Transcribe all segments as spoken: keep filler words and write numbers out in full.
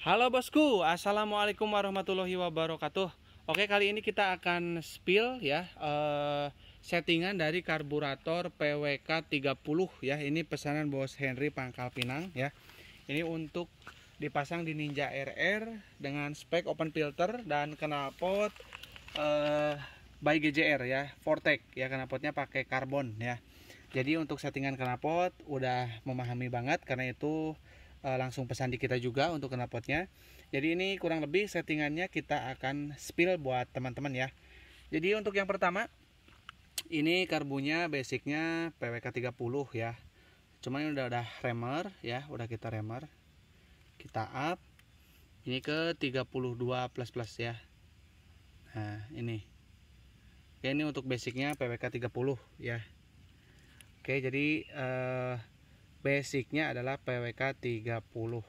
Halo bosku, assalamualaikum warahmatullahi wabarakatuh. Oke, kali ini kita akan spill ya eh, settingan dari karburator P W K tiga puluh ya. Ini pesanan Bos Henry Pangkal Pinang ya. Ini untuk dipasang di Ninja R R dengan spek open filter dan knalpot eh, by G J R ya, Vortec ya, knalpotnya pakai karbon ya. Jadi untuk settingan knalpot udah memahami banget, karena itu Uh, langsung pesan di kita juga untuk knalpotnya. Jadi ini kurang lebih settingannya kita akan spill buat teman-teman ya. Jadi untuk yang pertama, ini karbunya basicnya P W K tiga puluh ya. Cuman ini udah udah remer ya, udah kita remer. Kita up. Ini ke tiga puluh dua plus plus ya. Nah, ini. Oke, ini untuk basicnya P W K tiga puluh ya. Oke, jadi uh, basicnya adalah P W K tiga puluh.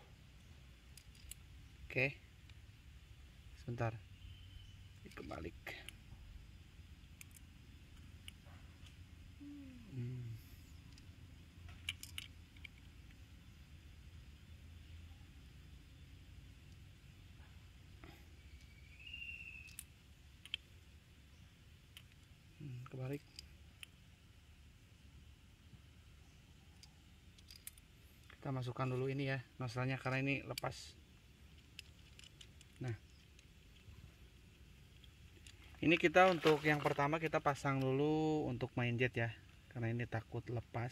Oke, sebentar, kebalik. hmm. Hmm, kebalik. Kita masukkan dulu ini ya nozzle-nya, karena ini lepas. Nah, ini kita untuk yang pertama kita pasang dulu untuk main jet ya, karena ini takut lepas,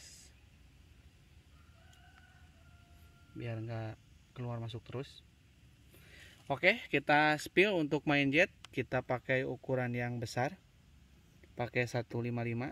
biar nggak keluar masuk terus. Oke, kita spill untuk main jet. Kita pakai ukuran yang besar, pakai seratus lima puluh lima.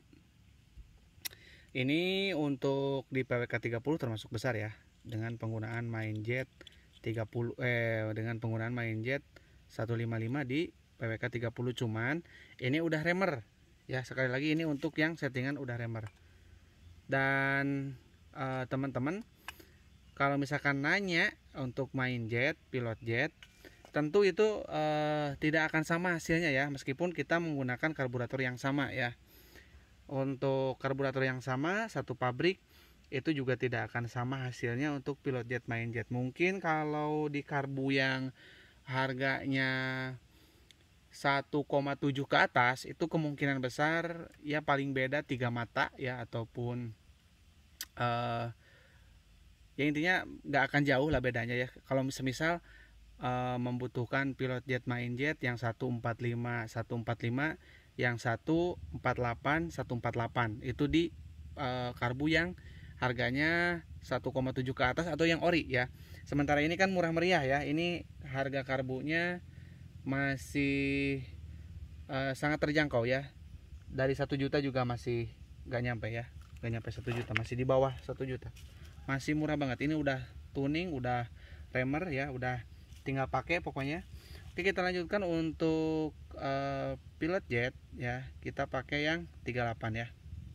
Ini untuk di P W K tiga puluh termasuk besar ya, dengan penggunaan main jet tiga puluh eh dengan penggunaan main jet seratus lima puluh lima di P W K tiga puluh. Cuman ini udah remer ya, sekali lagi ini untuk yang settingan udah remer. Dan eh, teman-teman kalau misalkan nanya untuk main jet, pilot jet, tentu itu eh, tidak akan sama hasilnya ya, meskipun kita menggunakan karburator yang sama ya. Untuk karburator yang sama, satu pabrik, itu juga tidak akan sama hasilnya untuk pilot jet main jet. Mungkin kalau di karbu yang harganya satu koma tujuh ke atas, itu kemungkinan besar ya paling beda tiga mata ya, ataupun uh, ya intinya nggak akan jauh lah bedanya ya. Kalau misal uh, membutuhkan pilot jet main jet yang seratus empat puluh lima seratus empat puluh lima, yang seratus empat puluh delapan seratus empat puluh delapan, itu di uh, karbu yang harganya satu koma tujuh ke atas atau yang ori ya. Sementara ini kan murah meriah ya, ini harga karbunya masih uh, sangat terjangkau ya, dari satu juta juga masih gak nyampe ya, gak nyampe satu juta, masih di bawah satu juta, masih murah banget. Ini udah tuning, udah remer ya, udah tinggal pakai pokoknya. Oke, kita lanjutkan untuk uh, pilot jet ya, kita pakai yang tiga puluh delapan ya,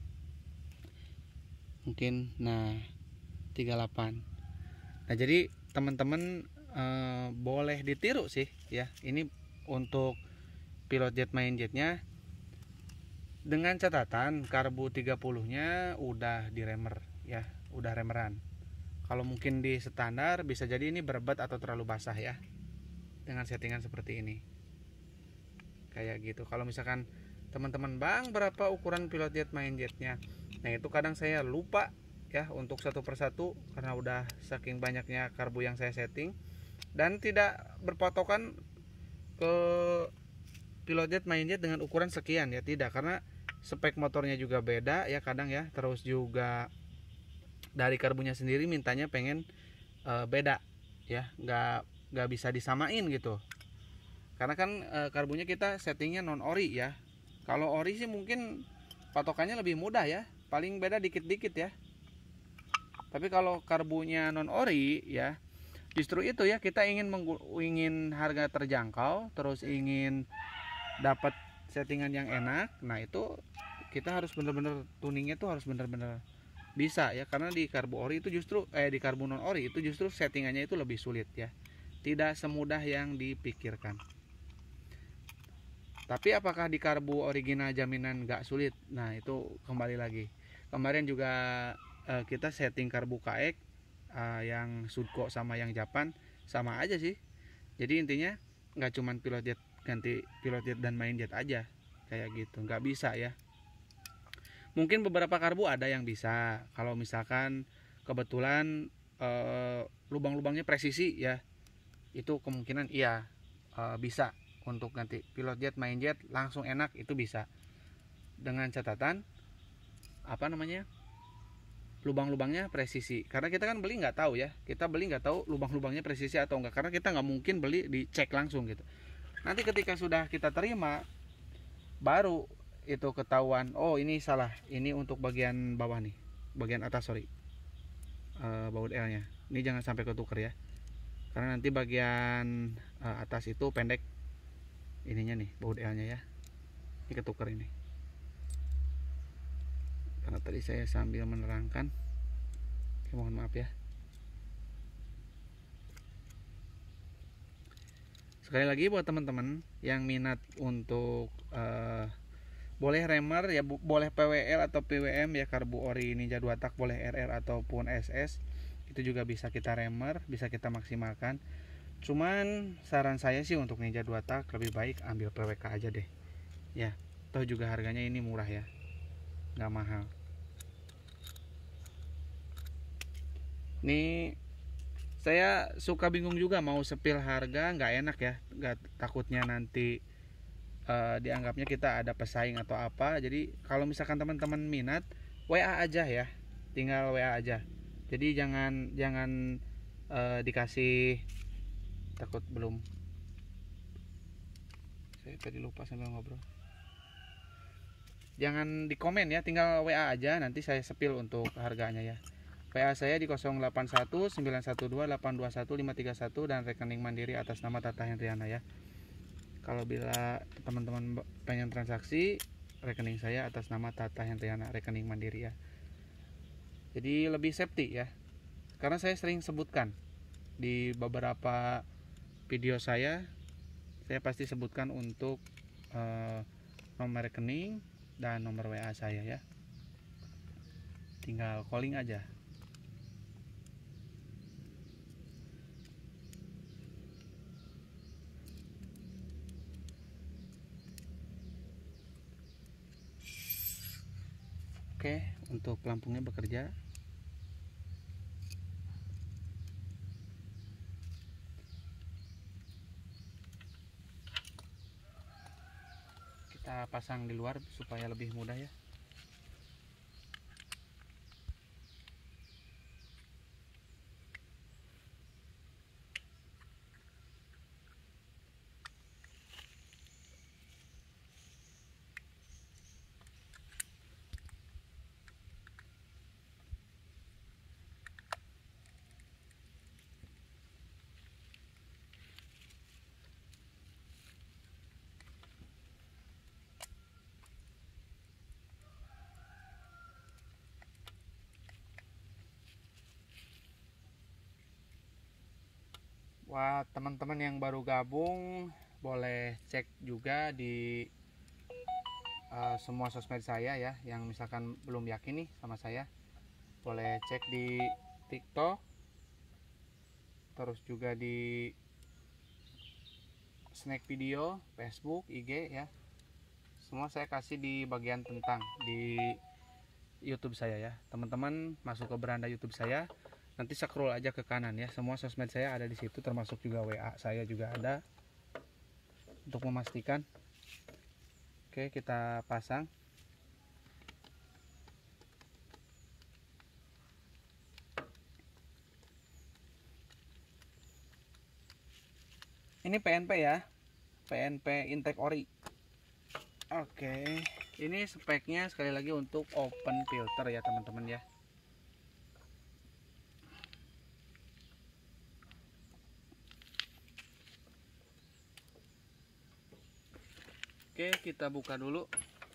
mungkin. Nah, tiga puluh delapan. Nah, jadi teman-teman uh, boleh ditiru sih ya, ini untuk pilot jet main jetnya, dengan catatan karbu tiga puluh nya udah di remer ya, udah remeran. Kalau mungkin di standar bisa jadi ini berbet atau terlalu basah ya, dengan settingan seperti ini kayak gitu. Kalau misalkan teman-teman, bang berapa ukuran pilot jet main jetnya, nah itu kadang saya lupa ya untuk satu persatu, karena udah saking banyaknya karbu yang saya setting, dan tidak berpatokan ke pilot jet main jet dengan ukuran sekian ya, tidak, karena spek motornya juga beda ya kadang ya, terus juga dari karbunya sendiri mintanya pengen uh, beda ya, nggak nggak bisa disamain gitu, karena kan e, karbunya kita settingnya non ori ya. Kalau ori sih mungkin patokannya lebih mudah ya, paling beda dikit-dikit ya. Tapi kalau karbunya non ori ya, justru itu ya, kita ingin ingin harga terjangkau, terus ingin dapat settingan yang enak. Nah itu kita harus bener-bener tuningnya tuh harus bener-bener bisa ya, karena di karbu ori itu justru eh di karbu non ori itu justru settingannya itu lebih sulit ya, tidak semudah yang dipikirkan. Tapi apakah di karbu original jaminan nggak sulit? Nah itu kembali lagi. Kemarin juga eh, kita setting karbu K X eh, yang Sudco sama yang Japan, sama aja sih. Jadi intinya nggak cuman pilot jet ganti pilot jet dan main jet aja kayak gitu, nggak bisa ya. Mungkin beberapa karbu ada yang bisa kalau misalkan kebetulan eh, lubang-lubangnya presisi ya, itu kemungkinan iya eh, bisa untuk ganti pilot jet main jet langsung enak, itu bisa, dengan catatan apa namanya, lubang-lubangnya presisi. Karena kita kan beli nggak tahu ya, kita beli nggak tahu lubang-lubangnya presisi atau enggak, karena kita nggak mungkin beli dicek langsung gitu. Nanti ketika sudah kita terima baru itu ketahuan, oh ini salah, ini untuk bagian bawah nih, bagian atas sorry, uh, baut L nya ini jangan sampai ketuker ya, karena nanti bagian uh, atas itu pendek ininya nih, baut L nya ya, ini ketuker ini. Karena tadi saya sambil menerangkan, oke, mohon maaf ya. Sekali lagi buat teman-teman yang minat untuk uh, boleh remer ya, boleh P W L atau P W M ya, karbu ori Ninja dua tak, boleh R R ataupun S S, itu juga bisa kita remer, bisa kita maksimalkan. Cuman saran saya sih untuk Ninja dua tak lebih baik ambil P W K aja deh ya, toh juga harganya ini murah ya, nggak mahal. Nih saya suka bingung juga mau sepil harga, nggak enak ya, nggak, takutnya nanti uh, dianggapnya kita ada pesaing atau apa. Jadi kalau misalkan teman-teman minat, W A aja ya, tinggal W A aja. Jadi jangan jangan uh, dikasih, takut belum, saya tadi lupa sambil ngobrol. Jangan di komen ya, tinggal W A aja, nanti saya sepil untuk harganya ya. W A saya di nol delapan satu sembilan satu dua delapan dua satu lima tiga satu dan rekening mandiri atas nama Tata Hendriana ya. Kalau bila teman-teman pengen transaksi, rekening saya atas nama Tata Hendriana, rekening mandiri ya. Jadi lebih safety ya, karena saya sering sebutkan di beberapa video saya, saya pasti sebutkan untuk eh, nomor rekening dan nomor W A saya ya. Tinggal calling aja. Oke, untuk pelampungnya bekerja. Kita pasang di luar supaya lebih mudah ya. Wah, teman-teman yang baru gabung boleh cek juga di uh, semua sosmed saya ya, yang misalkan belum yakin nih sama saya, boleh cek di TikTok, terus juga di Snack Video, Facebook, I G ya. Semua saya kasih di bagian tentang di YouTube saya ya. Teman-teman masuk ke beranda YouTube saya, nanti scroll aja ke kanan ya, semua sosmed saya ada di situ, termasuk juga W A saya juga ada, untuk memastikan. Oke, kita pasang. Ini P N P ya, P N P intake ori. Oke, ini speknya sekali lagi untuk open filter ya teman-teman ya. Oke, kita buka dulu.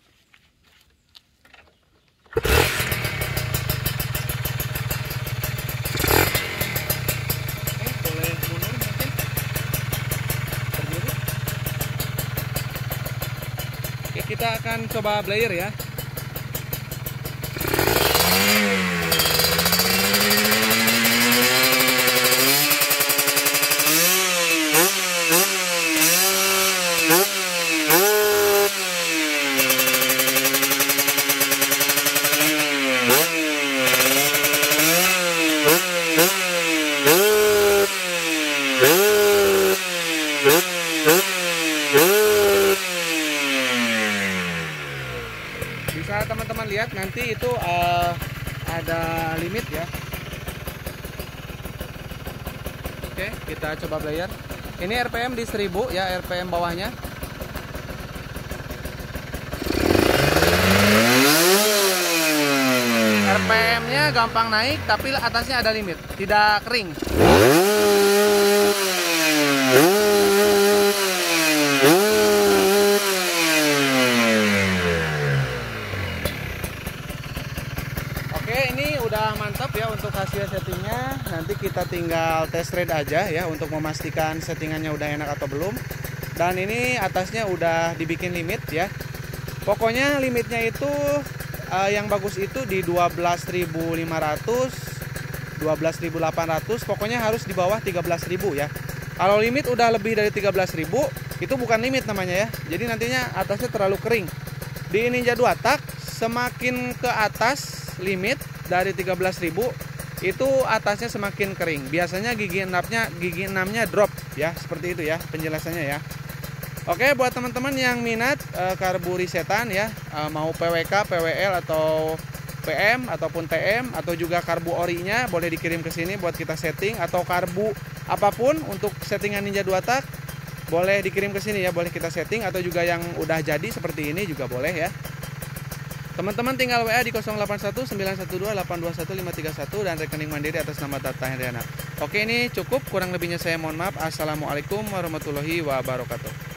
Oke, boleh mundur mungkin. Berdiri. Oke, kita akan coba blayer ya. lihat nanti itu uh, ada limit ya. Oke, kita coba player. Ini R P M di seribu ya, R P M bawahnya. R P M-nya gampang naik, tapi atasnya ada limit, tidak kering. Oke, ini udah mantap ya untuk hasil settingnya. Nanti kita tinggal test ride aja ya untuk memastikan settingannya udah enak atau belum. Dan ini atasnya udah dibikin limit ya. Pokoknya limitnya itu uh, yang bagus itu di dua belas ribu lima ratus, dua belas ribu delapan ratus, pokoknya harus di bawah tiga belas ribu ya. Kalau limit udah lebih dari tiga belas ribu, itu bukan limit namanya ya. Jadi nantinya atasnya terlalu kering. Di Ninja dua tak semakin ke atas limit dari tiga belas ribu, itu atasnya semakin kering. Biasanya gigi enamnya gigi enamnya drop ya, seperti itu ya penjelasannya ya. Oke, buat teman-teman yang minat uh, karbu resetan ya, uh, mau P W K, P W L atau P M ataupun T M atau juga karbu orinya boleh dikirim ke sini buat kita setting, atau karbu apapun untuk settingan Ninja dua tak boleh dikirim ke sini ya, boleh kita setting, atau juga yang udah jadi seperti ini juga boleh ya. Teman-teman tinggal W A di nol delapan satu sembilan satu dua delapan dua satu lima tiga satu dan rekening mandiri atas nama Tata Hendriana. Oke, ini cukup, kurang lebihnya saya mohon maaf. Assalamualaikum warahmatullahi wabarakatuh.